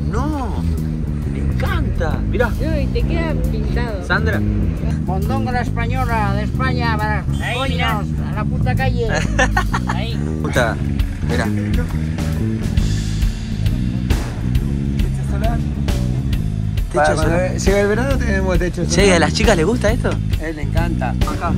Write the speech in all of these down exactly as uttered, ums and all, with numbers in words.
no! Me encanta. Mirá. No, y te queda pintado. Sandra. Mondongo la española de España para coños, a la puta calle. Ahí. Puta. Mirá. Techo solar. Techo solar. Llega el verano tenemos techo solar. Che, ¿a las chicas les gusta esto? A él le encanta. Acá.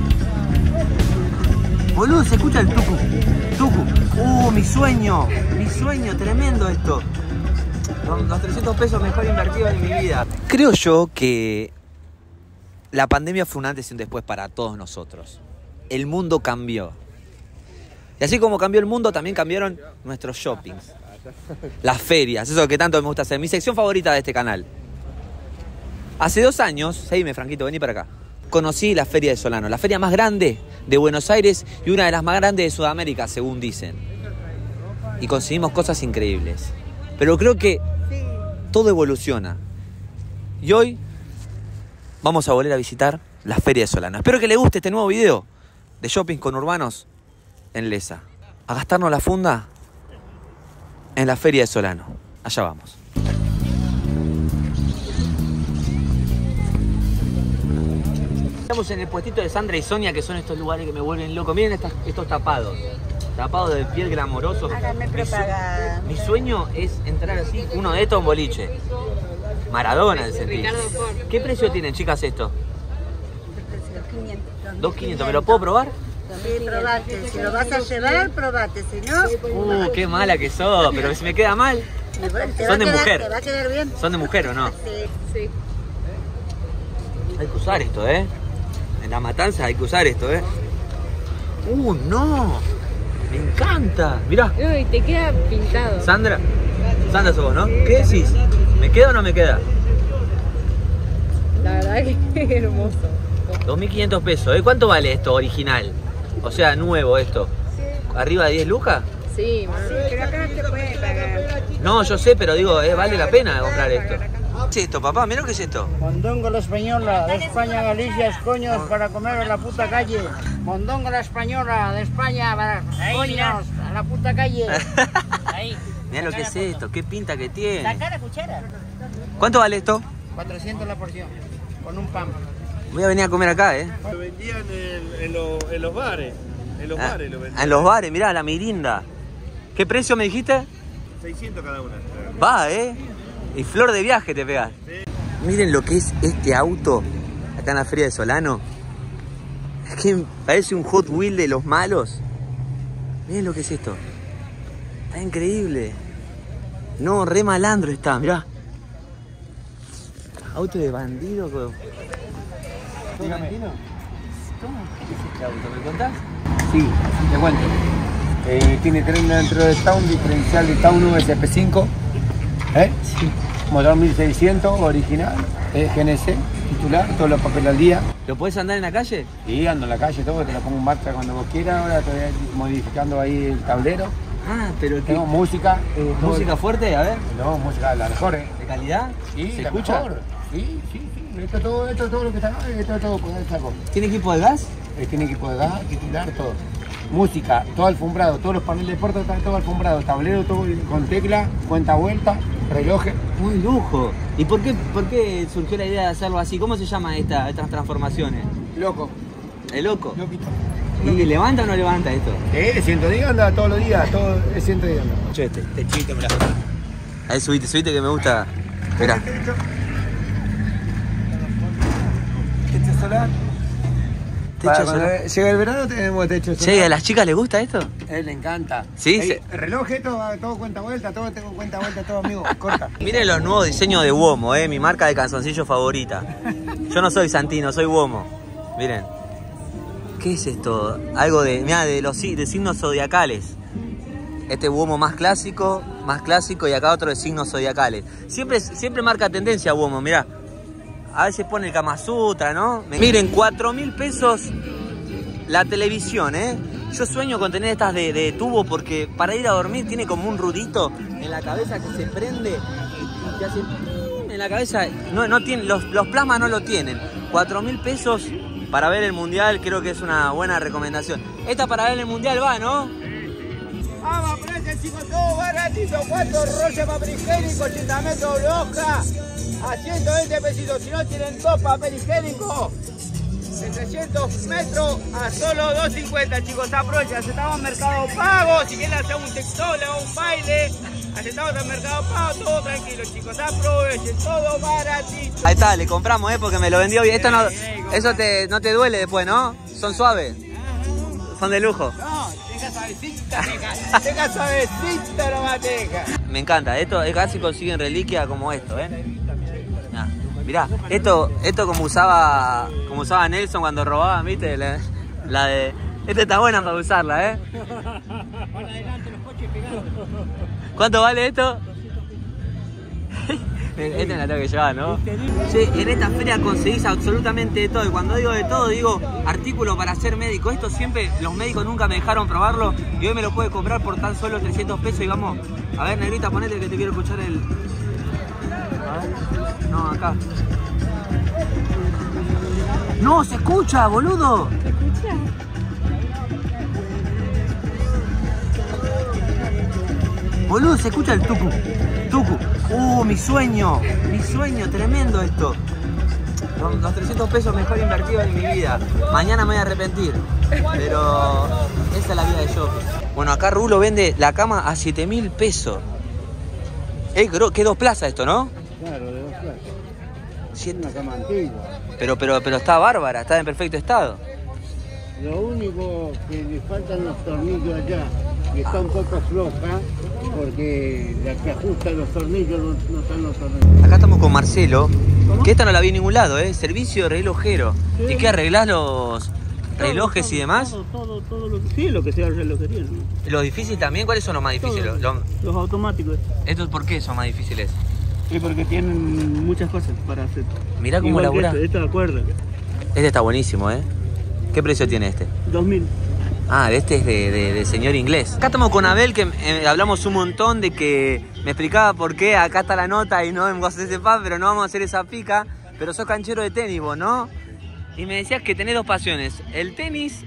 Boludo, se escucha el tucu. Tucu. Uh, mi sueño. Mi sueño, tremendo esto. Los trescientos pesos mejor invertidos en mi vida. Creo yo que la pandemia fue un antes y un después para todos nosotros. El mundo cambió. Y así como cambió el mundo, también cambiaron nuestros shoppings. Las ferias, eso que tanto me gusta hacer. Mi sección favorita de este canal. Hace dos años, seguime Franquito, vení para acá. Conocí la Feria de Solano, la feria más grande de Buenos Aires y una de las más grandes de Sudamérica, según dicen. Y conseguimos cosas increíbles. Pero creo que todo evoluciona. Y hoy vamos a volver a visitar la Feria de Solano. Espero que les guste este nuevo video de shopping con urbanos en Lesa. A gastarnos la funda en la Feria de Solano. Allá vamos. Estamos en el puestito de Sandra y Sonia, que son estos lugares que me vuelven loco. Miren estas, estos tapados. Tapados de piel glamorosos. Háganme Mi, su propaganda. mi sueño es entrar así, uno de estos en boliche. Maradona de sentir. ¿Qué precio tienen, chicas, esto? dos quinientos. ¿Me lo puedo probar? Sí, probate. Si lo vas a llevar, probate. Si no, Uh, qué mala que sos. Pero si me queda mal. te Son de va a quedar- mujer. ¿Te va a quedar bien? ¿Son de mujer o no? Sí. Sí. Hay que usar esto, ¿eh? En La Matanza hay que usar esto, ¿eh? Uh, no. Me encanta. Mirá. No, y te queda pintado. Sandra. Sandra sos vos, ¿no? ¿Qué decís? ¿Me queda o no me queda? La verdad que es hermoso. dos mil quinientos pesos. ¿Eh? ¿Cuánto vale esto original? O sea, nuevo esto. ¿Arriba de diez lucas? Sí, man. Pero acá no te puede pagar. No, yo sé, pero digo, ¿eh? ¿Vale la pena comprar esto? ¿Qué es esto, papá? Mirá lo que es esto. Mondongo la española de España, Galicia, coños para comer en la puta calle. Mondongo la española de España para coños, a la puta calle. Ahí. Mirá lo que es esto. Qué pinta que tiene. Saca la cuchara. ¿Cuánto vale esto? cuatrocientos la porción, con un pan. Voy a venir a comer acá, ¿eh? Lo vendían en, en, lo- en los bares. En los Ah, bares lo vendían. en los bares, mirá, la mirinda. ¿Qué precio me dijiste? seiscientos cada una. Va, ¿eh? Y flor de viaje te pegas. Miren lo que es este auto acá en la Feria de Solano. Es que parece un Hot Wheel de los malos. Miren lo que es esto. Está increíble. No, re malandro está, mirá. Auto de bandido. co- Dígame. ¿Cómo? ¿Qué es este auto? ¿Me contás? Sí, te cuento. Eh, tiene tren dentro de Town, diferencial de Town U S P cinco. ¿Eh? Sí. Motor mil seiscientos, original. Eh, G N C, titular, todos los papeles al día. ¿Lo podés andar en la calle? Y ando en la calle, todo, te lo pongo en marcha cuando vos quieras. Ahora estoy modificando ahí el tablero. Ah, pero ¿qué? Tengo música. eh, todo- ¿Música fuerte? A ver. No, música de la mejor, ¿eh? ¿De calidad? Sí, ¿Se la escucha? mejor. Sí, sí, sí. Esto es todo, esto es todo lo que está acá, esto es todo con esta cosa. ¿Tiene equipo de gas? Eh, tiene equipo de gas, titular, todo. Música, todo alfombrado, todos los paneles de puerta están todo alfombrado, tablero todo con tecla, cuenta vuelta, relojes. Un lujo. ¿Y por qué, por qué surgió la idea de hacerlo así? ¿Cómo se llama esta, estas transformaciones? Loco, ¿El loco? loquito. ¿Y levanta o no levanta esto? Eh, ciento diez anda todos los días, todo es ciento diez anda. Yo este. Techito, mirá. Ahí subite, subite que me gusta. Mirá. Techo solar. Techo Para solar. cuando llega el verano tenemos techo solar. Che, ¿a las chicas les gusta esto? A él le encanta. Sí, Ey, se- reloj, todo, todo cuenta vuelta, todo tengo cuenta vuelta, todo amigo, corta. Miren los nuevos diseños de Uomo, eh, mi marca de calzoncillo favorita. Yo no soy Santino, soy Uomo. Miren. ¿Qué es esto? Algo de, mirá, de los si- de signos zodiacales. Este Uomo más clásico, más clásico y acá otro de signos zodiacales. Siempre, siempre marca tendencia Uomo, mirá. A veces pone el Kama Sutra, ¿no? Miren, cuatro mil pesos la televisión, ¿eh? Yo sueño con tener estas de, de tubo porque para ir a dormir tiene como un rudito en la cabeza que se prende y te hace en la cabeza. No, no tiene, los, los plasmas no lo tienen. cuatro mil pesos para ver el mundial creo que es una buena recomendación. Esta para ver el mundial va, ¿no? ¡Vamos, marquen, chicos, todo baratito. cuatro rollos de papel higiénico, ochenta metros de hoja, a ciento veinte pesitos. Si no tienen dos papel higiénico, de trescientos metros a solo dos cincuenta, chicos. Aprovechen, estamos en Mercado Pago. Si quieren hacer un TikTok, le hago un baile. Estamos en Mercado Pago, todo tranquilo, chicos. Aprovechen, todo baratito. Ahí está, le compramos, ¿eh? Porque me lo vendió bien. Esto no, eso te, no te duele después, ¿no? Son suaves. Son de lujo. No, deja suavecita, deja, deja suavecita la mateca. Me encanta, esto es casi consiguen reliquia como esto, ¿eh? Ah, mirá, esto, esto como usaba como usaba Nelson cuando robaban, ¿viste? La, la de... Esta está buena para usarla, ¿eh? ¿Cuánto vale esto? Esta la tengo que llevar, ¿no? Sí, en esta feria conseguís absolutamente de todo. Y cuando digo de todo, digo artículo para ser médico. Esto siempre, los médicos nunca me dejaron probarlo. Y hoy me lo puede comprar por tan solo trescientos pesos. Y vamos, a ver, negrita, ponete que te quiero escuchar el... A ver. No, acá. No, se escucha, boludo. ¿Se escucha? Boludo, se escucha el tucu. Tucu. Uh, mi sueño. Mi sueño, tremendo esto. Los, los trescientos pesos mejor invertidos en mi vida. Mañana me voy a arrepentir. Pero esa es la vida de shopping. Bueno, acá Rulo vende la cama a siete mil pesos. Eh, ¿qué dos plazas esto, no? Claro, de dos plazas. Siete... Una cama antigua. Pero, pero, pero está bárbara, está en perfecto estado. Lo único que le faltan los tornillos allá, y está un poco floja, porque la que ajusta los tornillos no, no están los tornillos. Acá estamos con Marcelo, que esta no la vi en ningún lado, ¿eh? Servicio relojero. Sí. ¿Y qué arreglás los relojes todo, y demás? Todo, todo, todo lo que, sí, lo que sea relojería, ¿no? ¿Los difíciles también? ¿Cuáles son los más difíciles? Todo, Los- los automáticos. ¿Estos por qué son más difíciles? Sí, porque tienen muchas cosas para hacer. Mirá cómo Igual que labura. Este, este de acuerdo. Este está buenísimo, ¿eh? ¿Qué precio tiene este? dos mil. Ah, este es de, de, de señor inglés. Acá estamos con Abel, que eh, hablamos un montón de que me explicaba por qué acá está la nota y no en Vos sepa, pero no vamos a hacer esa pica. Pero sos canchero de tenis vos, ¿no? Y me decías que tenés dos pasiones, el tenis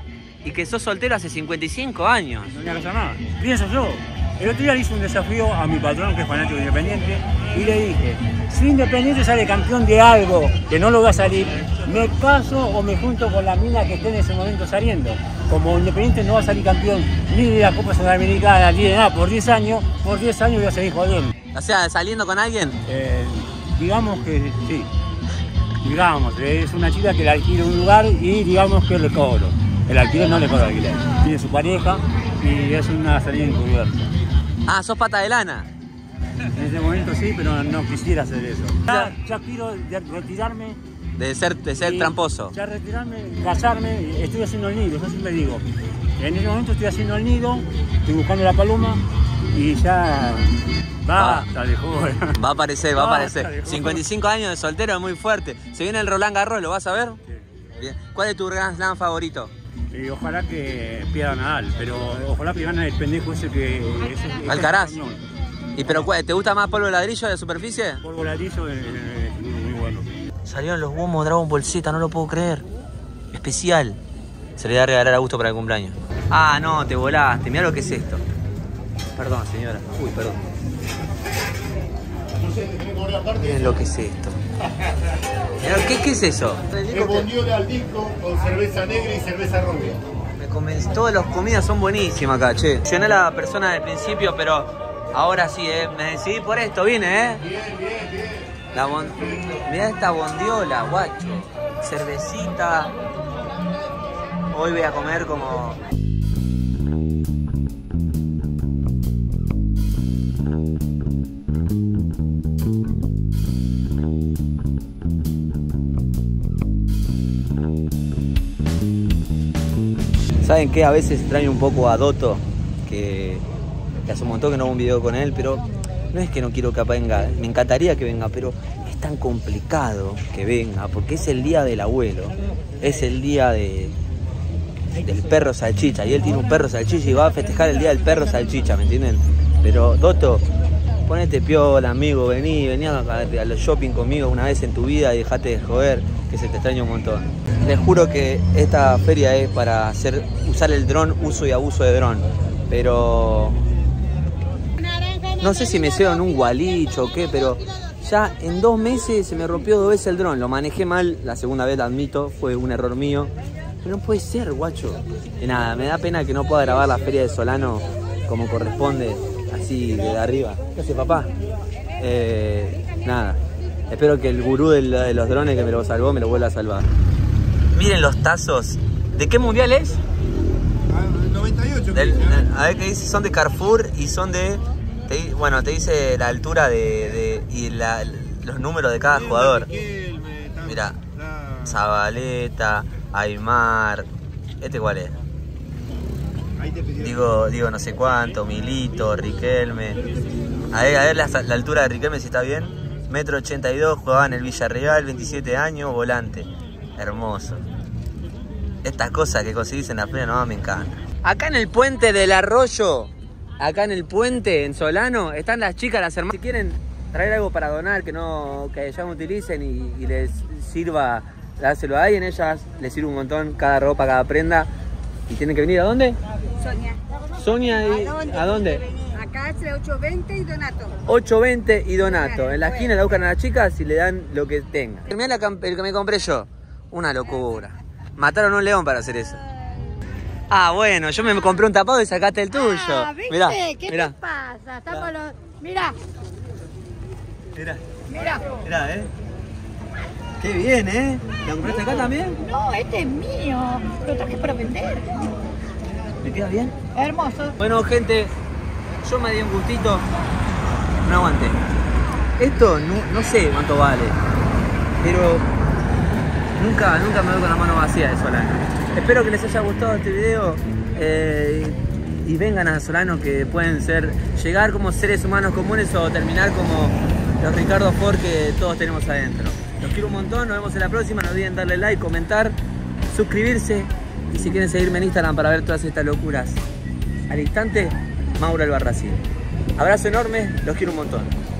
y que sos soltero hace cincuenta y cinco años. No voy a casar nada. Pienso yo. El otro día le hice un desafío a mi patrón, que es fanático de Independiente, y le dije, si Independiente sale campeón de algo que no lo va a salir, me caso o me junto con la mina que esté en ese momento saliendo. Como Independiente no va a salir campeón ni de la Copa Sudamericana ni de nada por diez años, por diez años voy a seguir jodiendo. O sea, saliendo con alguien. Eh, digamos que sí. Digamos, es una chica que le alquila un lugar y digamos que le cobro. El alquiler no le cobro alquiler. Tiene su pareja y es una salida encubierta. Ah, sos pata de lana. En ese momento sí, pero no quisiera hacer eso. Ya, ya quiero de- retirarme. De ser, de ser y- tramposo. Ya retirarme, casarme, estoy haciendo el nido, yo siempre digo. En ese momento estoy haciendo el nido, estoy buscando la paloma y ya... Basta de joder. Va a aparecer, va a Basta aparecer. de joder. cincuenta y cinco años de soltero es muy fuerte. Se viene el Roland Garros, ¿lo vas a ver? Bien. ¿Cuál es tu Grand Slam favorito? Y ojalá que pierda Nadal, pero ojalá que gane el pendejo ese que... Ese, ese Alcaraz. español. ¿Y pero cuál- te gusta más polvo de ladrillo de superficie? Polvo ladrillo es, es muy, muy bueno. Salieron los gomos Dragon Ball Z, no lo puedo creer. Especial. Se le va a regalar a Gusto para el cumpleaños. Ah, no, te volaste. Mirá lo que es esto. Perdón, señora. Uy, perdón. Miren lo que es esto. Mirá, ¿qué, ¿Qué es eso? Es bondiola al disco con cerveza negra y cerveza rubia. Me convencí. Todas las comidas son buenísimas acá, che. Yo no era la persona del principio, pero ahora sí, eh. Me decidí por esto, vine, eh. Bien, bien, bien. La bon... Mirá esta bondiola, guacho. Cervecita. Hoy voy a comer como... ¿Saben qué? A veces extraño un poco a Doto, que, que hace un montón que no hago un video con él, pero no es que no quiero que venga, me encantaría que venga, pero es tan complicado que venga, porque es el día del abuelo, es el día de, del perro salchicha, y él tiene un perro salchicha y va a festejar el día del perro salchicha, ¿me entienden? Pero Doto, ponete piola, amigo, vení, vení a, a los shopping conmigo una vez en tu vida y dejate de joder, que se te extraña un montón. Les juro que esta feria es para hacer, usar el dron, uso y abuso de dron, pero no sé si me hicieron un gualicho o qué, pero ya en dos meses se me rompió dos veces el dron. Lo manejé mal, la segunda vez, la admito, fue un error mío. Pero no puede ser, guacho. Y nada, me da pena que no pueda grabar la feria de Solano como corresponde, así de arriba. ¿Qué hace, papá? Eh, nada, espero que el gurú de los drones que me lo salvó me lo vuelva a salvar. Miren los tazos. ¿De qué mundial es? noventa y ocho. Del, a ver qué dice, son de Carrefour y son de... Te, bueno, te dice la altura de, de y la, los números de cada jugador. Mira, Zabaleta, Aymar, ¿este cuál es? Digo, digo no sé cuánto, Milito, Riquelme. A ver, a ver la, la altura de Riquelme si está bien. Metro ochenta y dos, jugaba en el Villarreal, veintisiete años, volante. Hermoso. Estas cosas que conseguís en la feria no me encantan. Acá en el puente del Arroyo, acá en el puente, en Solano, están las chicas, las hermanas. Si quieren traer algo para donar, que no que ya no utilicen y, y les sirva dárselo a alguien, ellas les sirve un montón, cada ropa, cada prenda. ¿Y tienen que venir a dónde? Sonia. Sonia, y, ¿A dónde? ¿a dónde? Acá es la ocho veinte y Donato. ocho veinte y Donato. En la esquina la buscan a las chicas y le dan lo que tengan. Mirá la, el que me compré yo. Una locura. Mataron a un león para hacer eso. Ah, bueno, yo me compré un tapado y sacaste el tuyo. Ah, ¿viste? Mirá, ¿Qué mirá. te pasa? Estamos los... Mirá, Mirá, mirá. mirá, eh. Qué bien, eh. ¿La compraste acá también? No, este es mío. Lo traje para vender. ¿Me queda bien? Hermoso. Bueno, gente, yo me di un gustito. No aguanté. Esto no, no sé cuánto vale, pero nunca, nunca me voy con la mano vacía de Solano. Espero que les haya gustado este video eh, y vengan a Solano, que pueden ser, llegar como seres humanos comunes o terminar como los Ricardo Ford que todos tenemos adentro. Los quiero un montón, nos vemos en la próxima. No olviden darle like, comentar, suscribirse y si quieren seguirme en Instagram para ver todas estas locuras. Al instante, Mauro Albarracín. Abrazo enorme, los quiero un montón.